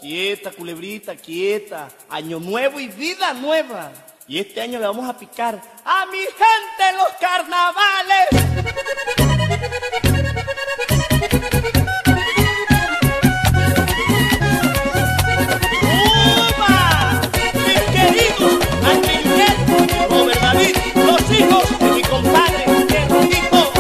Quieta, culebrita, quieta. Año nuevo y vida nueva. Y este año le vamos a picar a mi gente en los carnavales. ¡Upa! Mis queridos Ángel Nieto, Robert David, los hijos de mi compadre Gerardito.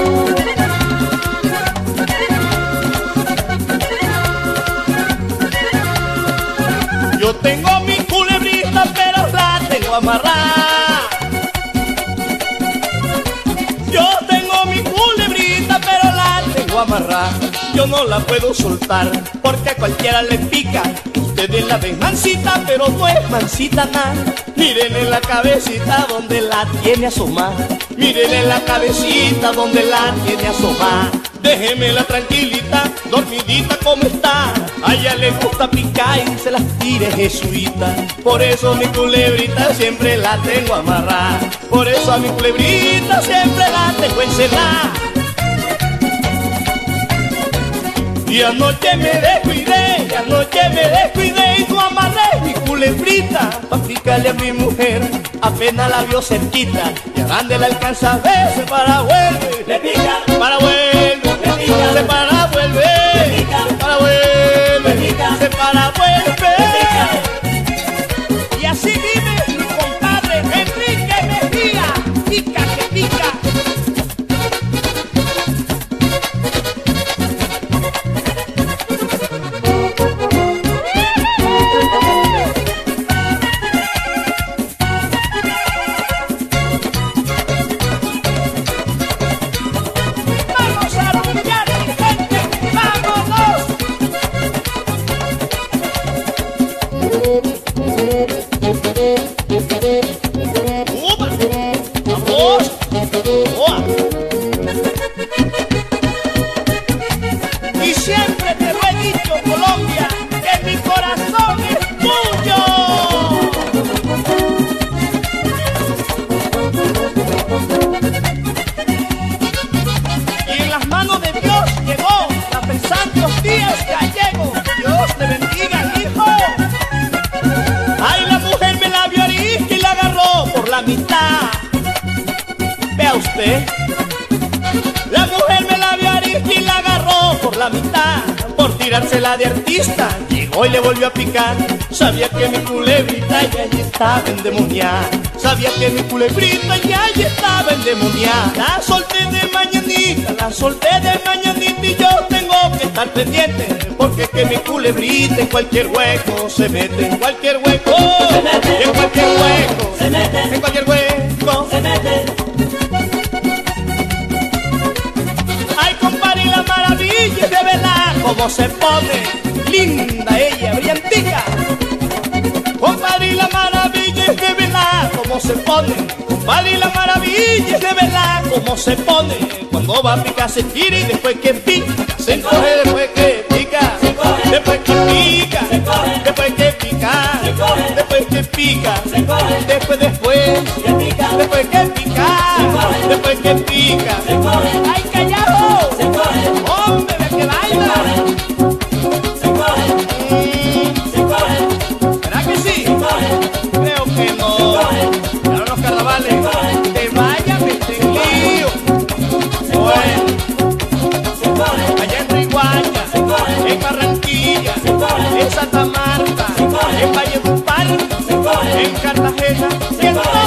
Yo tengo mi culebrita, pero la tengo amarrada. Yo tengo mi culebrita, pero la tengo amarrada. Yo no la puedo soltar, porque a cualquiera le pica. Ustedes la ven mansita, pero no es mansita nada. Mírenle la cabecita donde la tiene asomada. Mírenle la cabecita donde la tiene asomada. Déjemela tranquilita, dormidita como está. A ella le gusta picar y se las tire jesuita. Por eso mi culebrita siempre la tengo amarrada. Por eso a mi culebrita siempre la tengo encerrada. Y anoche me descuidé, y no amarré mi culebrita pa' picarle a mi mujer, apenas la vio cerquita. Y a grande la alcanza a ver, se para vuelve, le pica, para vuelve, le pica, se para vuelve, le pica, se para vuelve, le pica, se para vuelve. le pica. Y así vive mi compadre Enrique Mejía, pica que pica. Y siempre te lo he dicho, Colombia, que mi corazón es tuyo. Y en las manos de Dios llegó la pensante los días gallegos. Dios te bendiga, hijo. Ay, la mujer me la vio arisca y la agarró por la mitad. Vea usted, la mujer me la vio arisca y la agarró por la mitad. Por tirársela de artista, llegó y le volvió a picar. Sabía que mi culebrita ya estaba endemoniada. Sabía que mi culebrita ya estaba endemoniada. La solté de mañanita, la solté de mañanita y yo tengo que estar pendiente. Porque es que mi culebrita en cualquier hueco se mete, en cualquier hueco, Se mete, en cualquier hueco, se mete, en cualquier hueco. se mete. Ay, compadre, y la maravilla de verdad cómo se pone linda ella, brillantica. Compadre, y la maravilla es de verdad cómo se pone. Compadre, y la maravilla es de verdad cómo se pone. Cuando va a picar se tira y después que pica se encoge, después que pica, Se encoge, después que pica, se encoge, después que pica, se encoge, después que pica, se encoge, después, que pica, después que pica, se encoge, después que pica. se encoge, ¡Ay, callado! se encoge, ¡Hombre, ve que baila! se encoge, se encoge, ¿Verdad que sí? se encoge, Creo que no. Y ahora los carnavales te vayan, vete en lío. Bueno, se encoge, allá en Riguacha, se encoge, en Barranquilla, se encoge, en Santa Marta, se encoge, en Valledupar, se encoge, en Cartagena y en